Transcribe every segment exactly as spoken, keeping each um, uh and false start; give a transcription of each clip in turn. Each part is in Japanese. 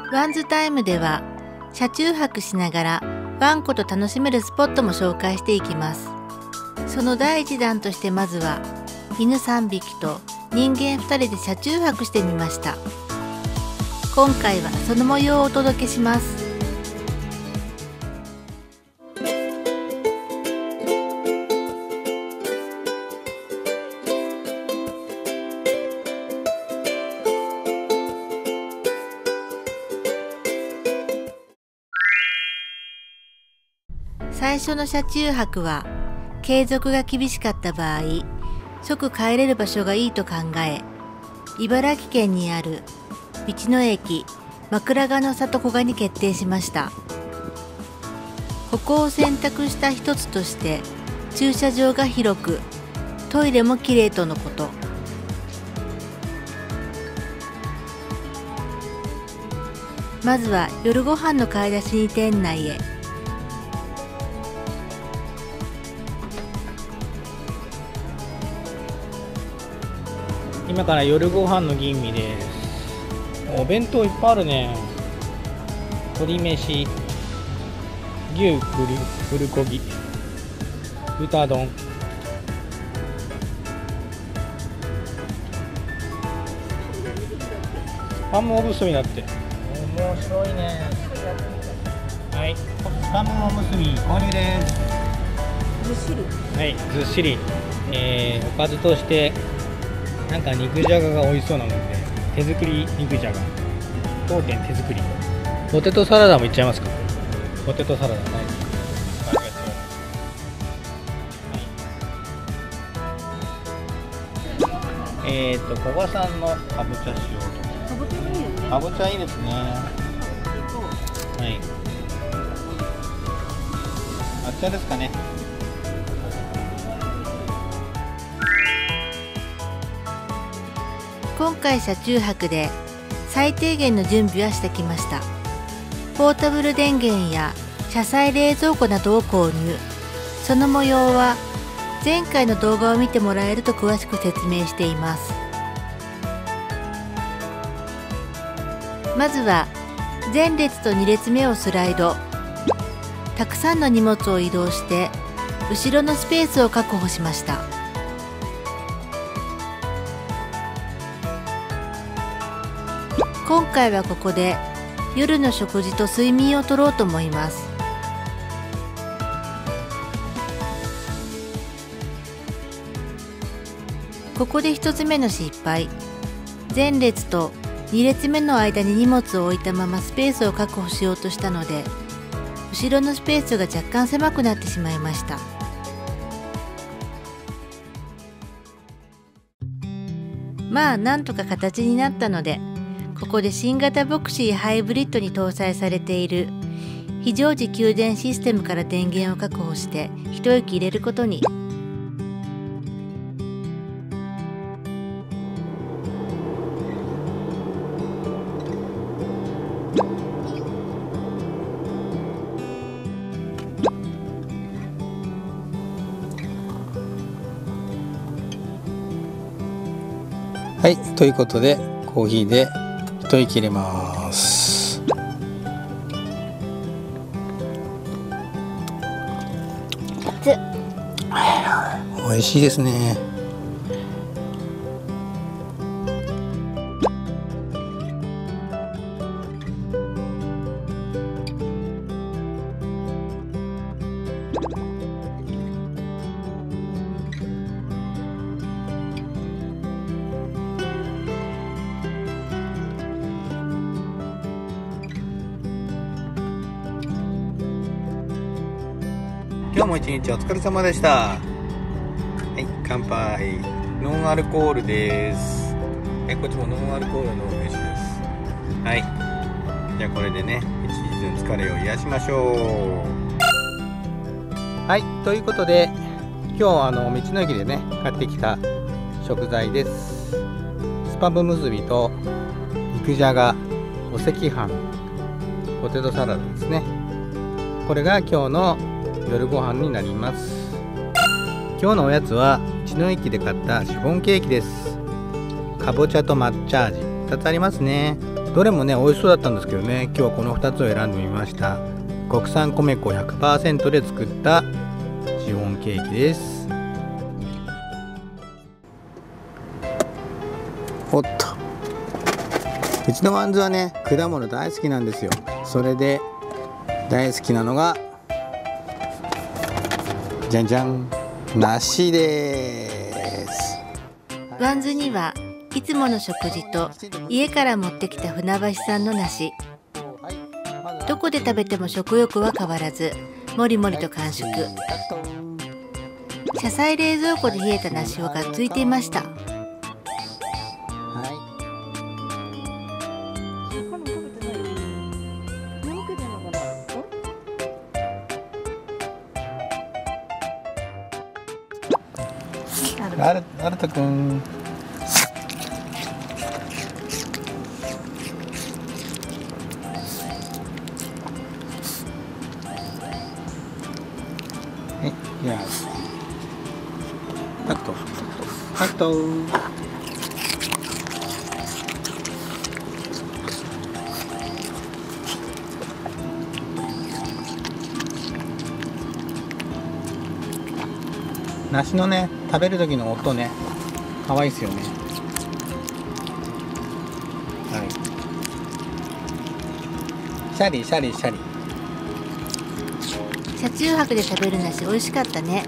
ワンズタイムでは車中泊しながらワンコと楽しめるスポットも紹介していきます。その第一弾としてまずは犬さんびきと人間ふたりで車中泊してみました。今回はその模様をお届けします。最初の車中泊は継続が厳しかった場合、即帰れる場所がいいと考え、茨城県にある道の駅枕ヶの里古賀に決定しました。ここを選択した一つとして駐車場が広くトイレもきれいとのこと。まずは夜ご飯の買い出しに店内へ。 今から夜ご飯の吟味です。お弁当いっぱいあるね。鶏飯、牛プルコギ、豚丼、ハムおむすびだって。面白いね。はい、ハムおむすび購入です。 ずっしり。 はい、ずっしり。えー、おかずとしてなんか肉じゃがが美味しそうなので、手作り肉じゃが当店手作り。ポテトサラダもいっちゃいますか。ポテトサラダないですか。はい、えっと古賀さんのかぼちゃ塩とかぼちゃいいですね。かぼちゃいいですね。はい、抹茶ですかね。 今回車中泊で最低限の準備はしてきました。ポータブル電源や車載冷蔵庫などを購入。その模様は前回の動画を見てもらえると詳しく説明しています。まずは前列とに列目をスライド。たくさんの荷物を移動して後ろのスペースを確保しました。今回はここで夜の食事と睡眠をとろうと思います。ここで一つ目の失敗。前列とに列目の間に荷物を置いたままスペースを確保しようとしたので、後ろのスペースが若干狭くなってしまいました。まあなんとか形になったので、ここで新型ボクシーハイブリッドに搭載されている非常時給電システムから電源を確保して一息入れることに。 はい、ということでコーヒーで一息入れます。美味しいですね。今日も一日お疲れ様でした。はい、乾杯。ノンアルコールです。はい、こっちもノンアルコールの飯です。はい、じゃあこれでね一日の疲れを癒しましょう。はい、ということで今日あの道の駅でね買ってきた食材です。スパム結びと肉じゃが、お赤飯、ポテトサラダですね。これが今日の夜ご飯になります。今日のおやつは道の駅で買ったシフォンケーキです。かぼちゃと抹茶味ふたつありますね。 どれもね美味しそうだったんですけどね、今日はこのふたつを選んでみました。国産米粉 ひゃくパーセント で作ったシフォンケーキです。おっと、うちのワンズはね果物大好きなんですよ。それで大好きなのがじゃんじゃん、梨です。 ワンズにはいつもの食事と家から持ってきた船橋産の梨、どこで食べても食欲は変わらずもりもりと完食。車載冷蔵庫で冷えた梨をがっついていました。 アルアルトくん、え、じゃあカットカット。梨のね食べる時の音ね可愛いですよね。はい、シャリシャリシャリ。 車中泊で食べる梨美味しかったね。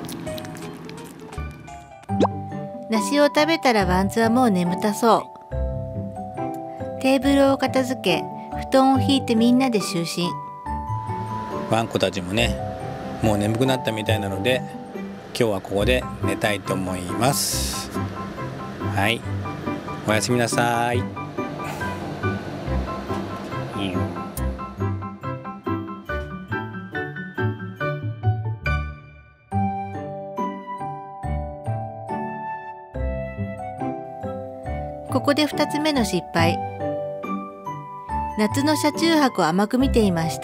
梨を食べたらワンズはもう眠たそう。テーブルを片付け布団を引いてみんなで就寝。 ワンコたちもねもう眠くなったみたいなので今日はここで寝たいと思います。はい、おやすみなさい。うん、 ここでふたつめの失敗。夏の車中泊を甘く見ていました。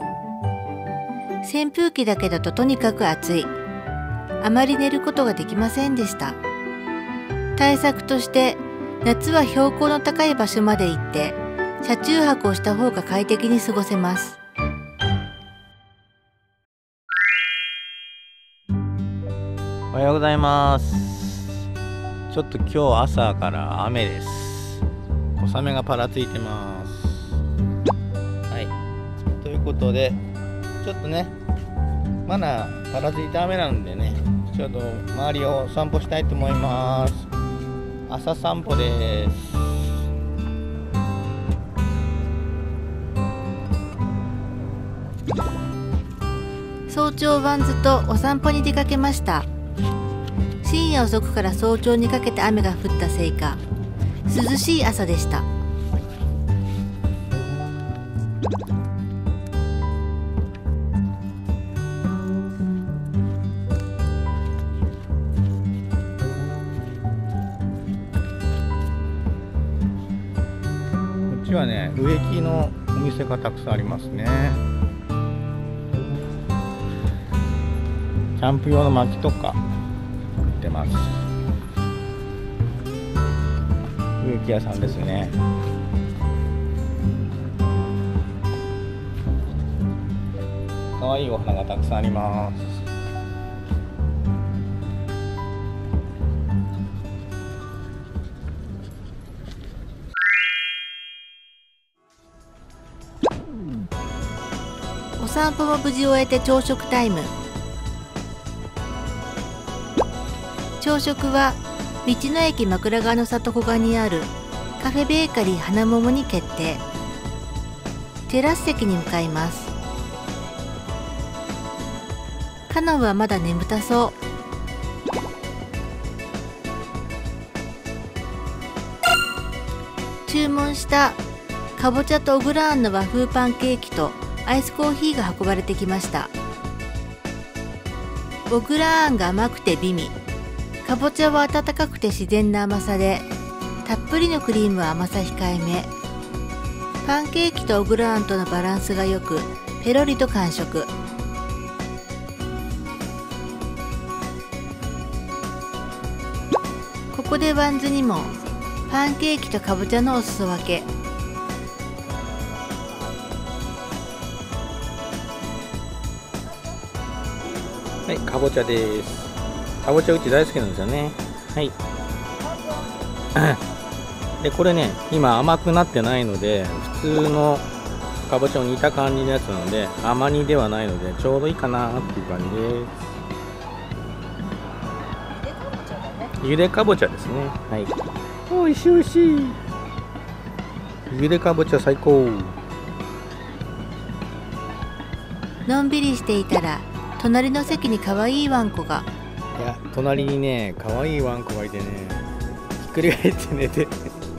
扇風機だけだととにかく暑い。あまり寝ることができませんでした。対策として夏は標高の高い場所まで行って車中泊をした方が快適に過ごせます。 おはようございます。ちょっと今日朝から雨です。小雨がパラついてます。はい、ということでちょっとねまだパラついた雨なんでね、ちょっと周りを散歩したいと思います。朝散歩です。 早朝ワンズとお散歩に出かけました。深夜遅くから早朝にかけて雨が降ったせいか涼しい朝でした。 こっちはね植木のお店がたくさんありますね。キャンプ用の薪とか売ってます。植木屋さんですね。かわいいお花がたくさんあります。 お散歩も無事終えて朝食タイム。朝食は道の駅枕川の里古賀にあるカフェベーカリー花桃に決定。テラス席に向かいます。カノンはまだ眠たそう。注文したかぼちゃとオグラーンの和風パンケーキとアイスコーヒーが運ばれてきました。オグラーンが甘くて美味、かぼちゃは温かくて自然な甘さで、たっぷりのクリームは甘さ控えめ。パンケーキとオグラーンとのバランスがよく、ペロリと完食。ここでワンズにもパンケーキとかぼちゃのお裾分け。 はい、かぼちゃです。かぼちゃうち大好きなんですよね。はい。で、これね、今甘くなってないので、普通のかぼちゃを煮た感じのやつなので、甘煮ではないので、ちょうどいいかなっていう感じです。ゆでかぼちゃですね。はい。おいしいおいしい。ゆでかぼちゃ最高。 のんびりしていたら、隣の席に可愛いワンコが。 いや、隣にね、可愛いワンコがいてね、ひっくり返って寝て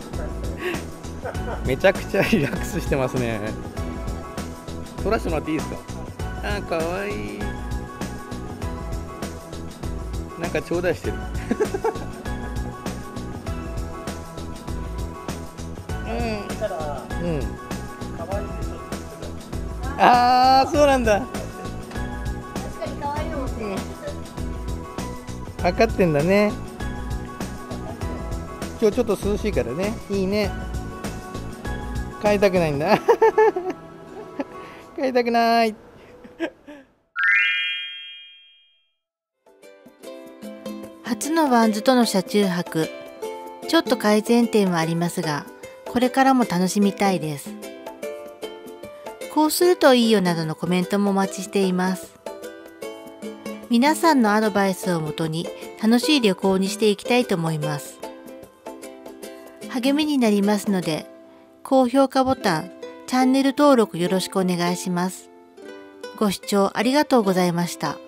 めちゃくちゃリラックスしてますね。撮らせてもらっていいですか？あー、かわいい。なんか頂戴してるうんうん。ああ、そうなんだ。 確かに可愛いもんね。 分かってんだね。今日ちょっと涼しいからね、いいね。飼いたくないんだ飼いたくない。 初のワンズとの車中泊、ちょっと改善点はありますが、これからも楽しみたいです。こうするといいよなどのコメントもお待ちしています。皆さんのアドバイスをもとに楽しい旅行にしていきたいと思います。励みになりますので、高評価ボタン、チャンネル登録よろしくお願いします。ご視聴ありがとうございました。